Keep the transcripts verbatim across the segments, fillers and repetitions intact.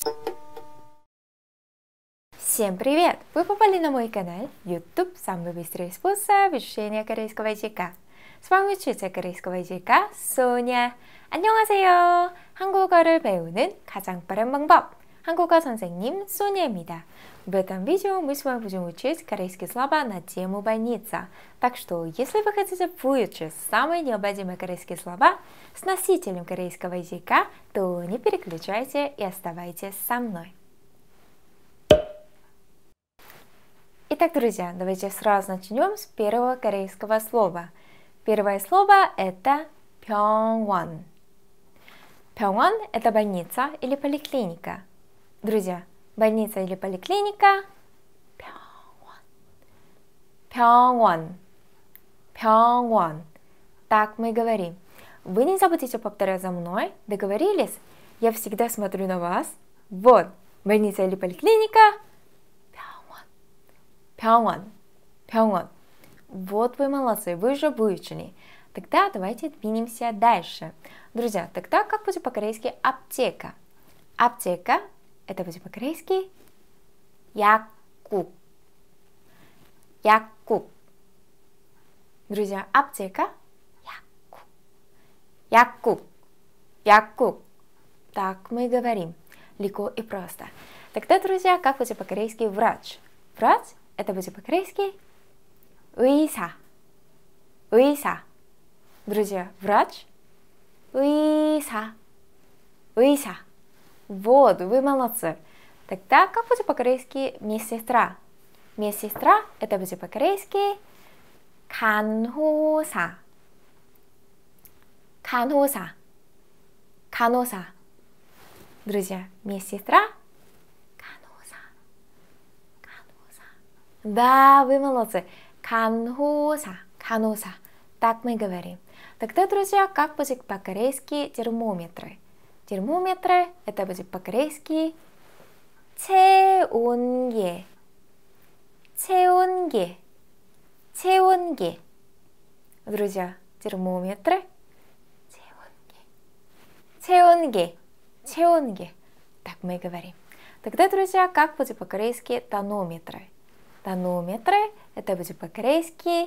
Всем привет! Вы попали на мой канал YouTube «Самый быстрый способ изучения корейского языка». С вами учитель корейского языка Соня. 안녕하세요. 한국어를 배우는 가장 빠른 방법. 한국어 선생님 Соня입니다. В этом видео мы с вами будем учить корейские слова на тему больница. Так что, если вы хотите выучить самые необходимые корейские слова с носителем корейского языка, то не переключайте и оставайтесь со мной. Итак, друзья, давайте сразу начнем с первого корейского слова. Первое слово это 병원. 병원 это больница или поликлиника. Друзья, больница или поликлиника? 병원. 병원. 병원. Так мы говорим. Вы не забудьте повторять за мной. Договорились? Я всегда смотрю на вас. Вот, больница или поликлиника? 병원, 병원. Вот вы молодцы, вы уже выучили. Тогда давайте двинемся дальше. Друзья, тогда как будет по-корейски аптека? Аптека, это будет по-корейски 약국. 약국. Друзья, аптека, 약국. 약국. 약국. Так мы говорим. Легко и просто. Тогда, друзья, как будет по-корейски врач? Врач это будет по-корейски 의사. 의사. Друзья, врач. 의사. 의사. Вот, вы молодцы. Тогда как будет по-корейски медсестра? Медсестра это будет по-корейски 간호사. 간호사. 간호사. Друзья, медсестра. Да, вы молодцы. 간호사, 간호사. Так мы говорим. Тогда, друзья, как будет по-корейски термометры? Термометры это будет по-корейски 체온계. 체온계. 체온계. Друзья, термометры. 체온계. 체온계. 체온계. Так мы говорим. Тогда, друзья, как будет по-корейски тонометры? Тонометры это будет по-корейски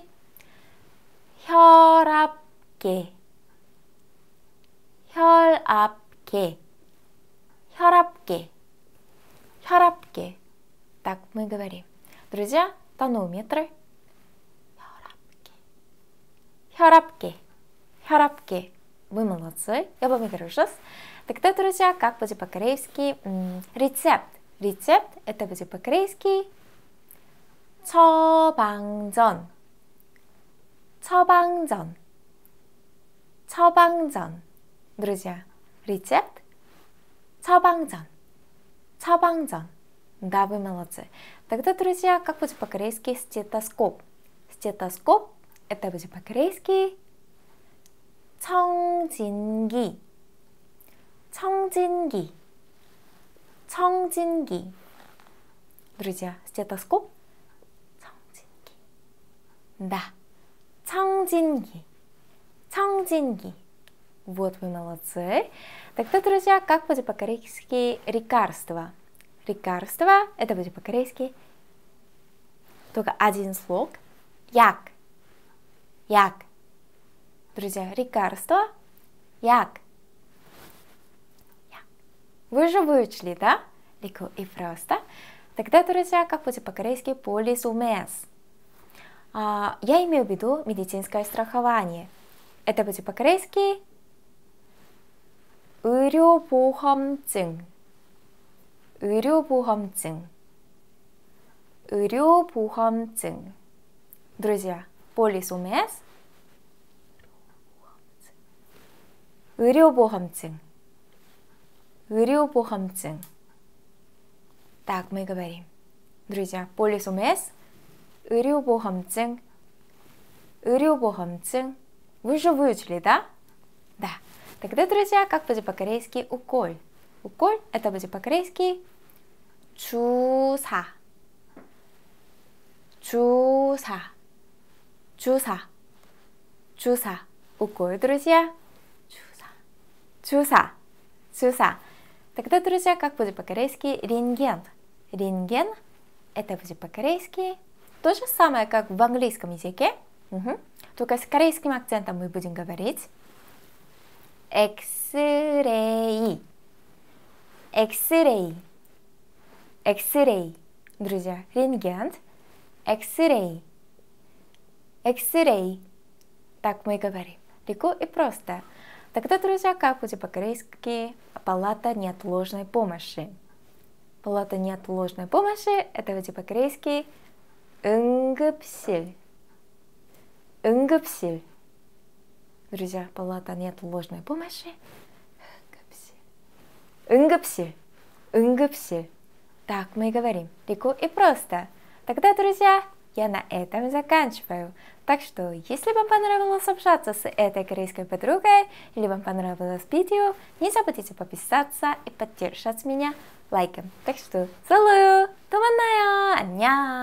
혈압계. 혈압계. 혈압계. 혈압계. Так мы говорим. Друзья, тонометры. 혈압계. 혈압계. 혈압계. Вы молодцы. Я вам хорошо. Тогда, друзья, как будет по-корейски рецепт? Рецепт это будет по-корейски 처방전. 처방전. 처방전. Друзья, рецепт 처방전. 처방전. Да, вы молодцы. Тогда, друзья, как будет по-корейски стетоскоп? Стетоскоп это будет по-корейски 청진기. 청진기. 청진기. Друзья, стетоскоп. Да, 청진기. 청진기. Вот вы молодцы. Тогда, друзья, как будет по-корейски лекарство? Лекарство это будет по-корейски только один слог. 약. 약. Друзья, лекарство. 약. 약. Вы же выучили, да? Легко и просто. Тогда, друзья, как будет по-корейски полисумес? А, я имею в виду медицинское страхование. Это будет по-корейски 의료보험증. 의료보험증. 의료보험증. Друзья, полисумес. 의료보험증. 의료보험증. Так мы говорим. Друзья, полисумес. 의료보험증. 의료보험증. Вы же выучили, да? Да. Тогда, друзья, как будет по-корейски уколь? Уколь это будет по-корейски 주사. 주사. 주사. 주사. уколь, друзья. 주사. 주사. 주사. Тогда, друзья, как будет по-корейски рентген? Рентген – это будет по-корейски то же самое, как в английском языке. Угу. Только с корейским акцентом мы будем говорить X-ray. X-ray. X-ray. Друзья, рентген, X-ray. X-ray. Так мы говорим. Легко и просто. Тогда, друзья, как будет по-корейски палата неотложной помощи? Палата неотложной помощи – это будет по-корейски 응급실. 응급실. Друзья, палата неотложной помощи. 응급실. 응급실. Так мы говорим. Легко и просто. Тогда, друзья, я на этом заканчиваю. Так что, если вам понравилось общаться с этой корейской подругой, или вам понравилось видео, не забудьте подписаться и поддержать меня лайком. Так что, целую! 또 만나요! 안녕!